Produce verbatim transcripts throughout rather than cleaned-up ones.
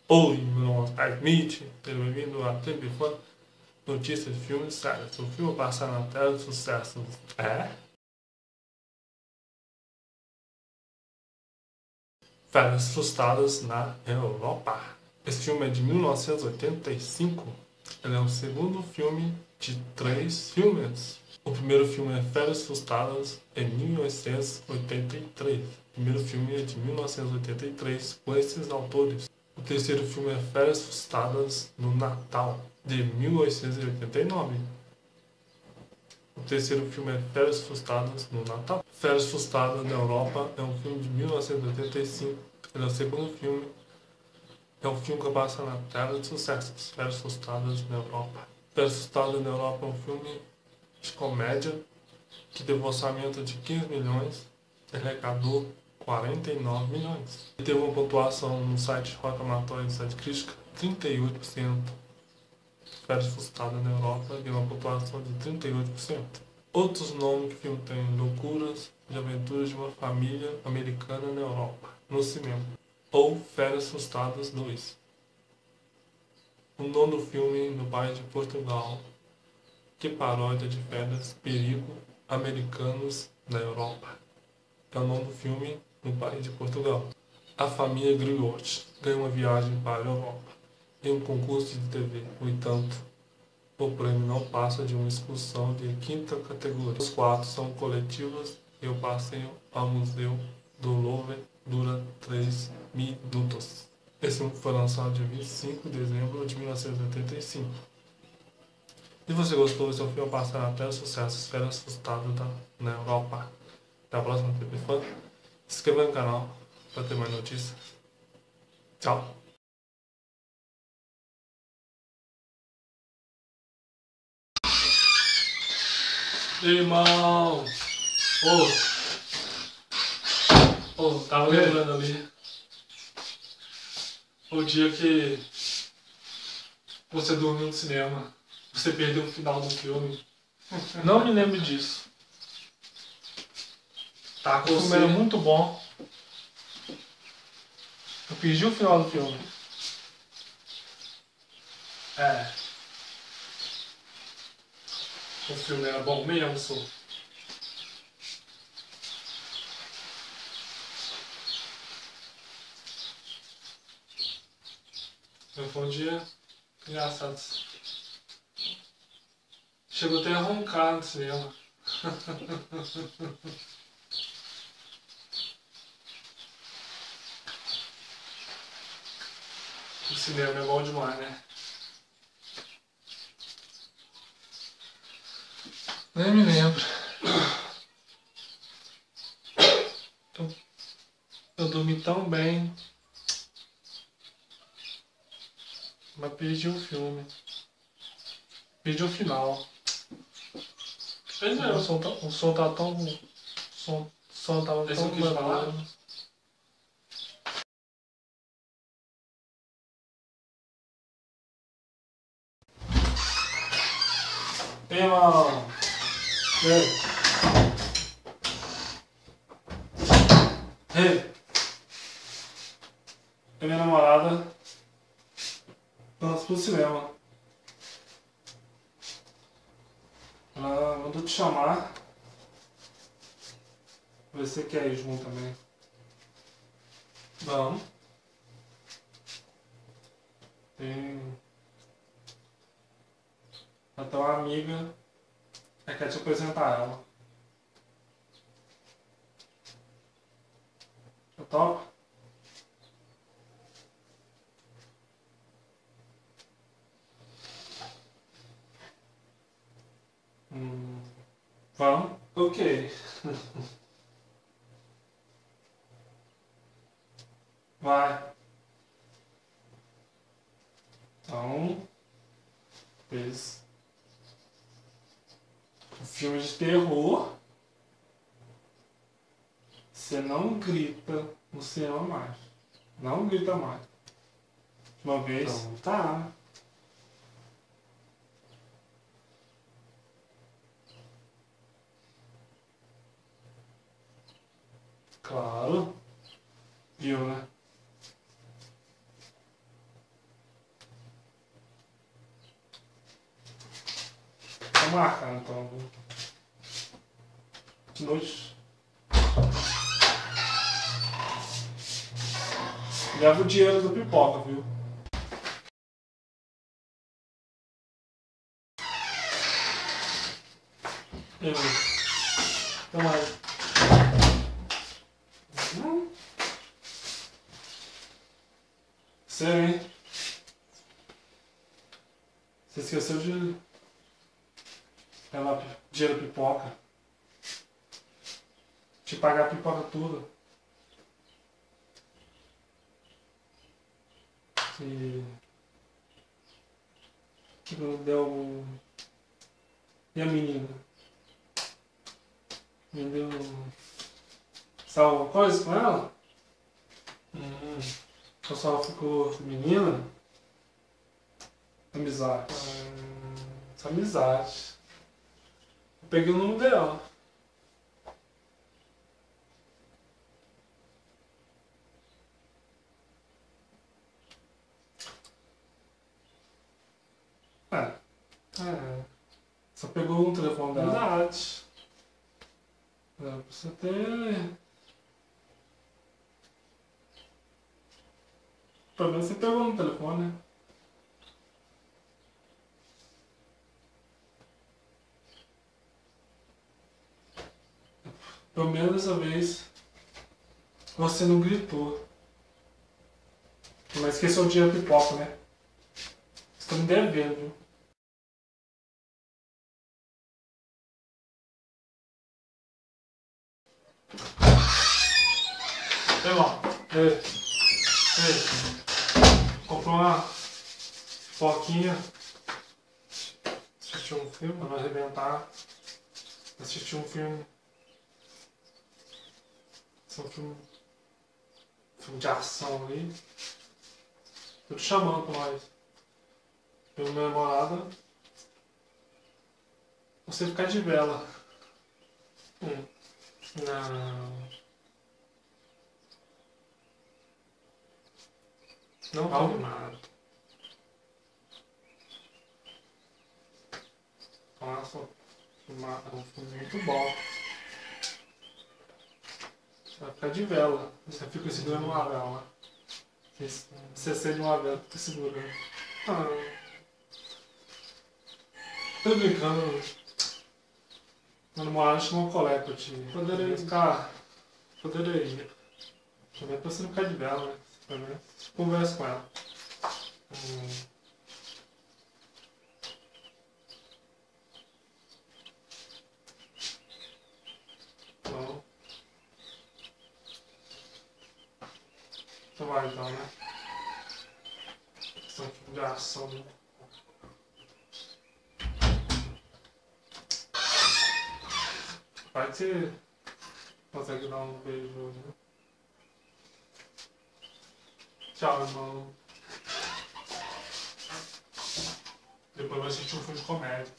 Oi, meu nome é Smith, seja bem-vindo a Tempo Fã, notícias de filmes e séries. O filme passar na tela de sucesso é Férias Frustradas na Europa. Esse filme é de mil novecentos e oitenta e cinco. Ele é o segundo filme de três filmes. O primeiro filme é Férias Frustradas em mil novecentos e oitenta e três. O primeiro filme é de mil novecentos e oitenta e três com esses autores. O terceiro filme é Férias Frustradas no Natal, de mil novecentos e oitenta e nove. O terceiro filme é Férias Frustradas no Natal. Férias Frustradas na Europa é um filme de mil novecentos e oitenta e cinco. Ele é o segundo filme. É um filme que passa na tela de sucessos. Férias Frustradas na Europa. Férias Frustradas na Europa é um filme de comédia que teve um orçamento de quinze milhões e arrecadou quarenta e nove milhões. E teve uma pontuação no site Rotten Tomatoes, site crítica, trinta e oito por cento. Férias Frustradas na Europa tem uma pontuação de trinta e oito por cento. Outros nomes que o filme tem: Loucuras de Aventuras de uma Família Americana na Europa, no cinema. Ou Férias Frustradas dois. O nono filme no país de Portugal, que paródia de Férias Perigo Americanos na Europa. É o nono filme no país de Portugal. A família Griot ganha uma viagem para a Europa em um concurso de T V. No entanto, o prêmio não passa de uma excursão de quinta categoria. Os quatro são coletivos e o passeio ao Museu do Louvre dura três minutos. Esse filme foi lançado dia vinte e cinco de dezembro de mil novecentos e oitenta e cinco. Se você gostou, esse é o filme passar até sucesso. Espero assustado tá? Na Europa. Até a próxima T V Fã. Se inscreva no canal para ter mais notícias. Tchau. Irmão! Ô! Ô, tava lembrando ali o dia que você dormiu no cinema. Você perdeu o final do filme. Não me lembro disso. Tá com O filme você. era muito bom. Eu perdi o final do filme. É. O filme era bom mesmo, sou. Foi um dia engraçado. Chegou até a roncar no cinema. O cinema é bom demais, né? Nem me lembro. Eu, eu dormi tão bem. Mas perdi o filme. Perdi o final. Pois O som, tá, o som tá tão. O som, o som tava Esse tão eu quis falar? bacana. Ei, irmão! Ei! Ei! A minha namorada nós pro cinema. Ela mandou te chamar. Você quer ir junto também? Vamos. Tem. Até uma amiga. Ela quer te apresentar ela. Eu topo? Hum. Vamos? Ok. Vai. Então. Fez. O filme de terror. Você não grita no cinema mais. Não grita mais. Uma vez. Então tá. Claro. Viu, né? vamos marcar então. De noite. Leva o dinheiro do pipoca, viu? Eu. Então mais. Hum. Sei, hein? Você esqueceu de levar dinheiro pipoca. Te pagar a pipoca tudo. E. Que não deu. E a menina? Me deu. Sabe alguma coisa com ela? Hum. Ou só ficou menina? Amizade. Hum. Essa amizade. Eu peguei o número dela. É. É. Só pegou um telefone dela. Verdade. É, você ter. Pelo menos você pegou no telefone, né? Pelo menos dessa vez você não gritou. Mas esqueceu o dinheiro pipoca, né? Você tá me devendo, viu? Sei lá. Ei. Ei. Comprou uma pipoquinha. Assistir um filme pra não arrebentar. Assistir um filme. Esse é um filme. Filme de ação ali. Tô te chamando pra nós. Eu e minha namorada. Você ficar de vela. Hum. Não. Não tô animado. Nossa, um filme muito bom. Você vai ficar de vela. Você fica segurando uma vela. Você acende uma vela, fica segurando. Ah. Tô brincando. Meu namorado chamou um colega pra ti. Poderia ficar. Poderia ir. Também pra você não ficar de vela, né? Também. Conversa com ela. Hum. Então. Então vai então, né? Questão de ação, né? Vai que você consegue dar um beijo, né? Tchau, irmão. Depois vai assistir um filme de comédia.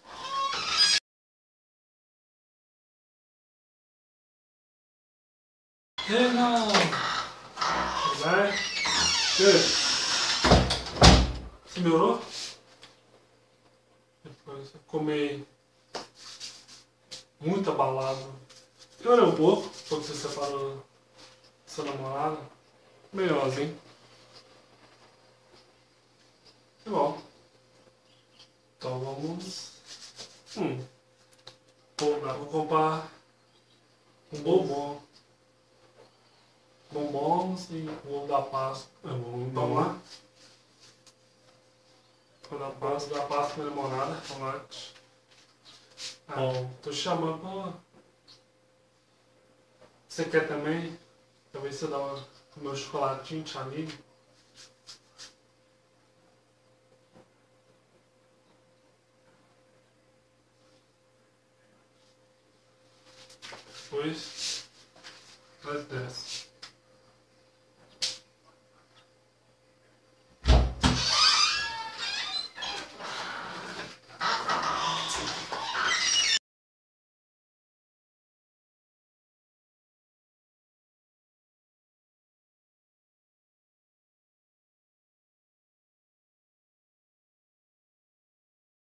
Ei, não! Vai? Ei! Você melhorou? Depois eu comi muito abalado. Melhorei um pouco, quando você separou do seu namorado. Melhorzinho. Que bom. Então vamos. Hum. Vou, vou comprar um bombom. Bombons e o ovo da Páscoa. Vamos lá. Ovo da Páscoa, da Páscoa com limonada, tomate. Ah, bom, tô te chamando pra. Você quer também? Talvez você dá uma, o meu chocolatinho, te amigo. Depois. Nós desce.